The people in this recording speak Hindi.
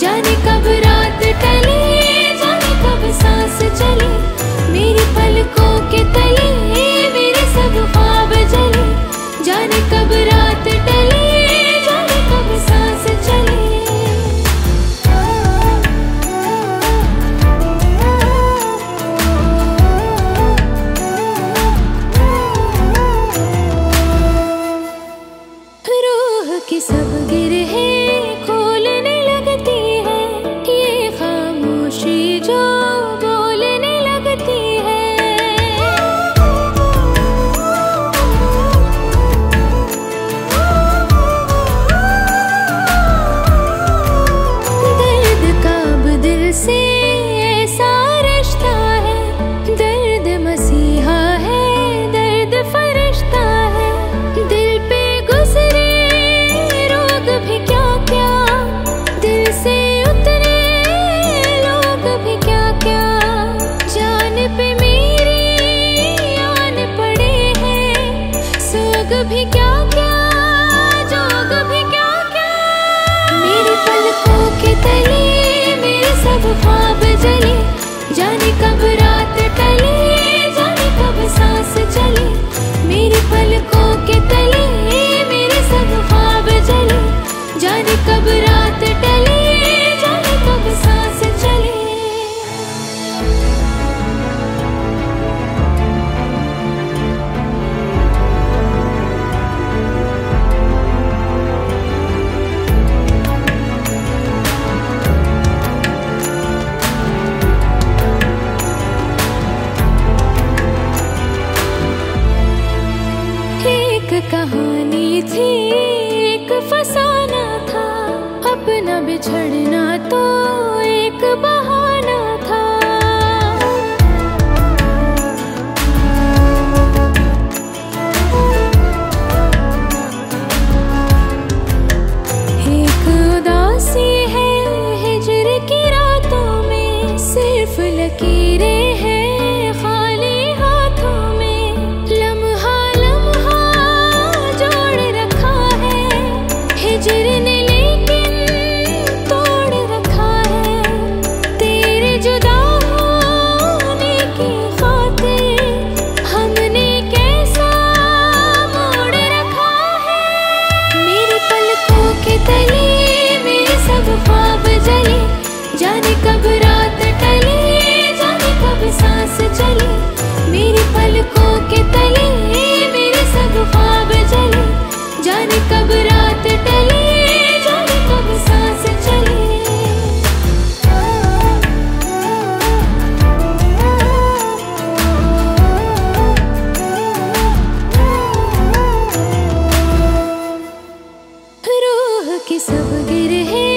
जाने कब रात टले, जाने कब सांस चले, मेरी पलकों के तले मेरे सब ख्वाब जले। जाने कब रात टले, जाने कब सांस चले। रूह की सब गिरहे खोलने लगती है, ये खामोशी जो बोलने लगती है। दर्द का अब दिल से ऐसा रिश्ता है, दर्द मसीहा है, दर्द फरिश्ता है। दिल पे गुजरे रोग भी क्या क्या, दिल से उतरे लोग भी क्या क्या। जान पे मेरी आन पड़े हैं, सोग भी क्या क्या, जोग भी क्या क्या। मेरी पलकों के तले मेरे सब ख्वाब जले। जाने कब रात टले, जाने कब सांस चले, मेरी पलकों के तले मेरे सब ख्वाब जले। जाने कब रात टले, जाने कब सांस चले। एक कहानी थी, एक फसाना था, अपना बिछड़ना तो एक बहाना था। एक उदासी है हिजर की रातों में, सिर्फ लकीरें हैं खाली हाथों में। लम्हा लम्हा जोड़ रखा है हिजर ने, लेकिन तोड़ रखा है। तेरे जुदा होने की खातिर हमने कैसा मोड़ रखा है। मेरी पलकों के तले मेरे सब ख्वाब जले। जाने कब रात टले, जाने कब सांस चले, मेरी पलकों के तले मेरे सब ख्वाब जले। जाने कब रात टले, जाने कब सांस चले। रूह की सब गिरहे